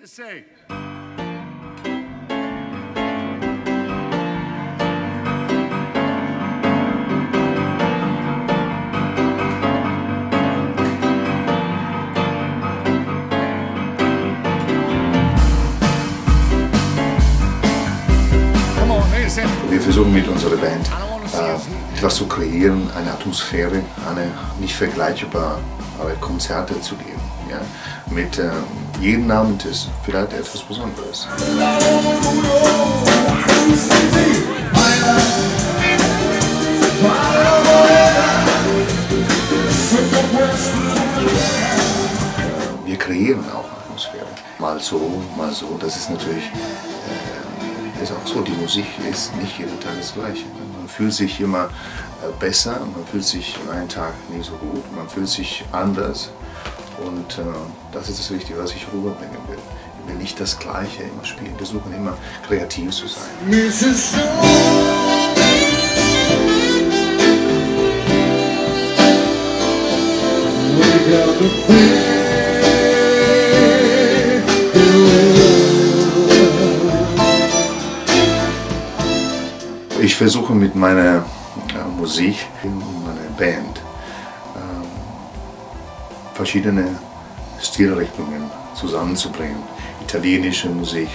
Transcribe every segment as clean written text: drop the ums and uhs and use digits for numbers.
to say. Wir versuchen mit unserer Band etwas zu kreieren, eine Atmosphäre, eine nicht vergleichbare Konzerte zu geben. Ja? Mit jedem Abend ist vielleicht etwas Besonderes. Wir kreieren auch Atmosphäre. Mal so, das ist natürlich ist auch so, die Musik ist nicht jeden Tag das Gleiche. Man fühlt sich immer besser, man fühlt sich einen Tag nicht so gut, man fühlt sich anders. Und das ist das Wichtige, was ich rüberbringen will. Ich will nicht das Gleiche immer spielen, wir versuchen immer kreativ zu sein. Ich versuche mit meiner Musik und meiner Band verschiedene Stilrichtungen zusammenzubringen. Italienische Musik,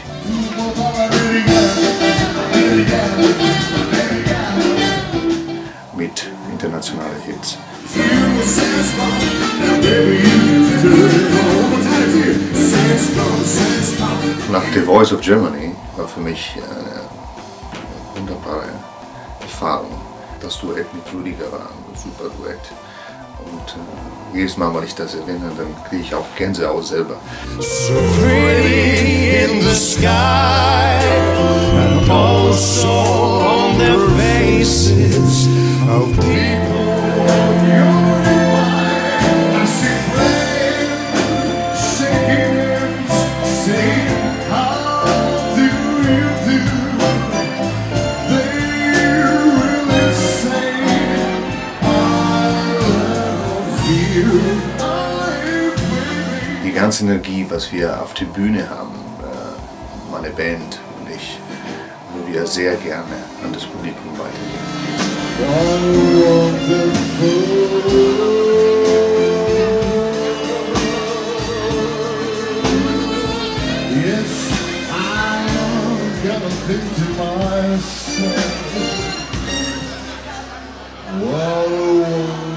mit internationalen Hits. Nach The Voice of Germany war für mich eine wunderbare Erfahrung. Das Duett mit Rüdiger war ein super Duett. Und jedes Mal, wenn ich das erinnere, dann kriege ich auch Gänsehaut selber. So pretty in the sky and also on the faces of people. Die ganze Energie, was wir auf der Bühne haben, meine Band und ich, würden wir sehr gerne an das Publikum weitergeben. Wow.